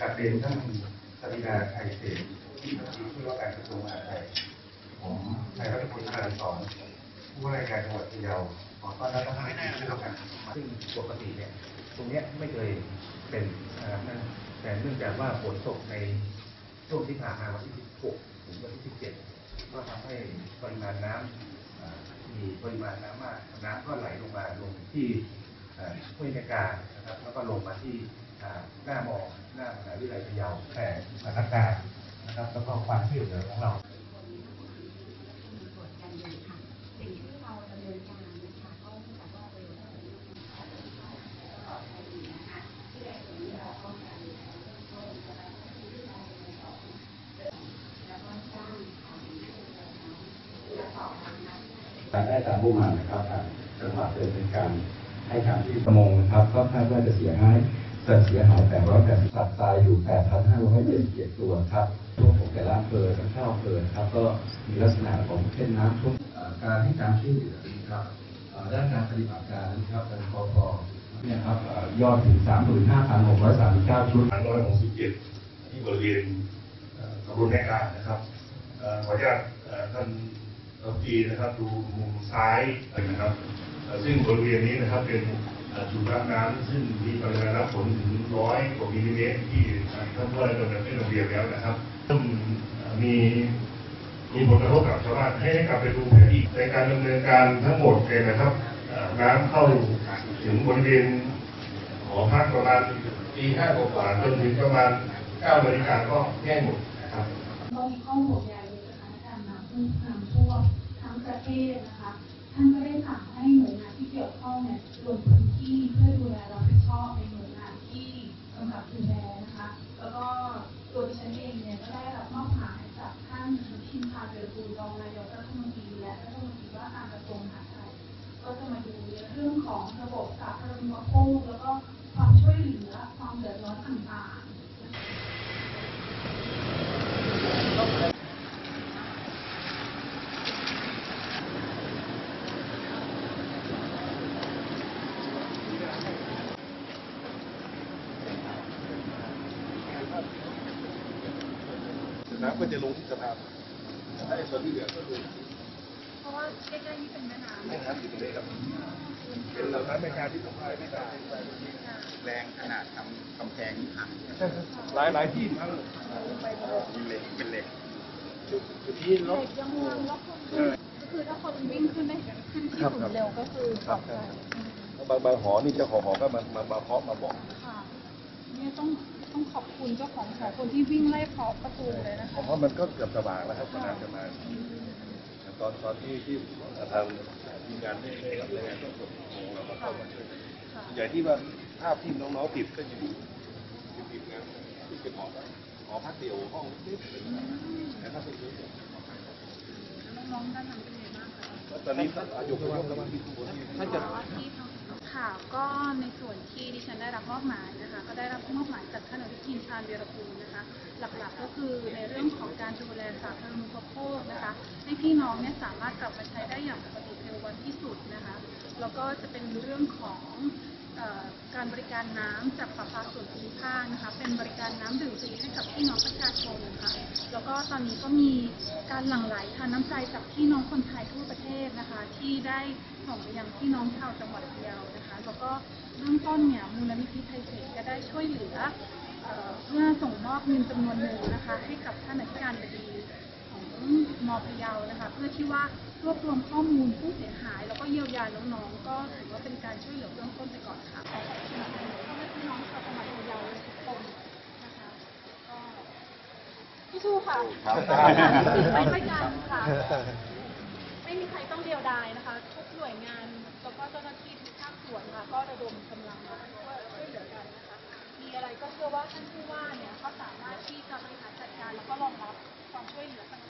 กราบเรียนท่านสริดาไทยเสนที่ปรึกษาผู้ว่าการกระทรวงมหาดไทยผมนายรัฐพล ธนาสอนผู้ว่าราชการจังหวัดพะเยาขอต้อนรับท่านผู้ว่าการซึ่งปกติเนี่ยตรงนี้ไม่เคยเป็นแต่เนื่องจากว่าฝนตกในช่วงที่ผ่านมาวันที่ 16 ถึงวันที่ 17 ก็ทำให้ปริมาณน้ำมีปริมาณน้ำมากน้ำก็ไหลลงมาลงที่ห้วยแม่กานะครับแล้วก็ลงมาที่หน้ามอหน้ามหาวิทยาลัยพะเยาแต่สถานการณ์นะครับแล้วก็ความช่วยเหลือของเราการได้ตามมุ่งหมายนะครับจังหวัดเป็นการให้การที่ประมงนะครับก็คาดว่าจะเสียหาย880สัตว์ตายอยู่ 8,577 ตัวครับทั่วของแต่ละอำเภอทั้ง9อำเภอครับก็มีลักษณะของเช่นน้ำท่วมการให้การช่วยเหลือนะครับด้านการปฏิบัติการนะครับทางปภเนี่ยครับยอดถึง 35,639 ชุด 167ที่บริเวณตำบลแม่กานะครับขออนุญาตท่านรัฐมนตรีนะครับดูมุมซ้ายนะครับซึ่งบริเวณนี้นะครับเป็นจุดรับน้ำซึ่งมีปริมาณน้ำฝนถึง100 กว่ามิลลิเมตรที่ท่านผู้ว่าได้ดำเนินเป็นระเบียบแล้วนะครับซึ่งมีผลกระทบกับชาวบ้านให้กลับไปดูแผนที่ในการดำเนินการทั้งหมดเลยนะครับน้ำเข้าถึงบริเวณหอพักประมาณตี 5 กว่าจนถึงประมาณ 9 นาฬิกาก็แห้งหมดนะครับก็มีข้อห่วงใยในสถานการณ์น้ำท่วมทั้งประเทศนะคะท่านก็ได้สั่งให้หน่วยงานที่เกี่ยวข้องเนี่ยลงพื้นที่เพื่อดูแลรับผิดชอบในหน่วยงานที่กำกับดูแลนะคะแล้วก็ตัวดิฉันเองเนี่ยก็ได้รับมอบหมายจากท่านอนุทิน ชาญวีรกูลรองนายกรัฐมนตรีและรัฐมนตรีว่าการกระทรวงมหาดไทยก็จะมาดูในเรื่องของระบบสาธารณูปโภคแล้วก็ความช่วยเหลือความเดือดร้อนต่างๆน้ำก็จะลงที่สะพานถ้าส่วนที่เหลือก็คือเพราะว่าใกล้ๆนี่เป็นแม่น้ำอยู่ตรงนี้ครับเป็นลำน้ำแม่กาที่ผมพายไม่ได้แรงขนาดทำกำแพงหักหลายที่ทั้งเป็นเหล็กจุดนี้รถยังวางล็อกก็คือถ้าคนวิ่งขึ้นได้ขึ้นที่สูงเร็วก็คือปลอดภัยบางหอนี่เจ้าของหอก็มาเคาะมาบอกค่ะเนี่ยต้องขอบคุณเจ้าของหอคนที่วิ่งไล่เคาะประตูเลยนะคะเพราะมันก็เกือบสว่างแล้วครับน้ำจะมาตอนที่ทางทีมงานได้รับรายงานต้องส่งของเราก็เข้ามาช่วยใหญ่ที่ว่าภาพที่น้องๆติดก็จะอยู่ติดนะที่เป็นหอพักเดี่ยวห้องนิดๆนะครับเป็นเรื่องน้องๆด้านนั้นเป็นยังไงบ้างคะตอนนี้อยู่ข้างบนแล้วมันถ้าจะค่ะก็ในส่วนที่ดิฉันได้รับมอบหมายนะคะก็ได้รับมอบหมายจากท่านอนุทิน ชาญวีรกูลนะคะหลักๆก็คือในเรื่องของการดูแลสาธารณูปโภคนะคะให้พี่น้องเนี่ยสามารถกลับมาใช้ได้อย่างปกติเร็ววันที่สุดนะคะแล้วก็จะเป็นเรื่องของการบริการน้ำจากประปาส่วนภูมิภาคนะคะเป็นบริการน้ำดื่มฟรีให้กับพี่น้องประชาชนนะคะแล้วก็ตอนนี้ก็มีการหลั่งไหลทานน้ำใจจากพี่น้องคนไทยทั่วประเทศนะคะที่ได้ส่งไปยังพี่น้องชาวจังหวัดพะเยานะคะแล้วก็เบื้องต้นเนี่ยมูลนิธิไทยเสนก็ได้ช่วยเหลือเพื่อส่งมอบเงินจำนวนหนึ่งนะคะให้กับท่านอธิการบดีของม.พะเยานะคะเพื่อที่ว่ารวบรวมข้อมูลผู้เสียหายแล้วก็เยียวยาน้องๆก็ถือว่าเป็นการช่วยเหลือเบื้องต้นไปก่อนค่ะขอบคุณพี่น้องชาวจังหวัดพะเยาทุกคนนะคะก็พี่ชูค่ะไม่กันค่ะไม่มีใครต้องเดียวดายนะคะทุกหน่วยงานแล้วก็เจ้าหน้าที่ทุกภาคส่วนค่ะก็ระดมกำลังมาช่วยเหลือกันนะคะมีอะไรก็เชื่อว่าท่านผู้ว่าเนี่ยเขาสามารถที่จะบริหารจัดการแล้วก็รองรับความช่วยเหลือ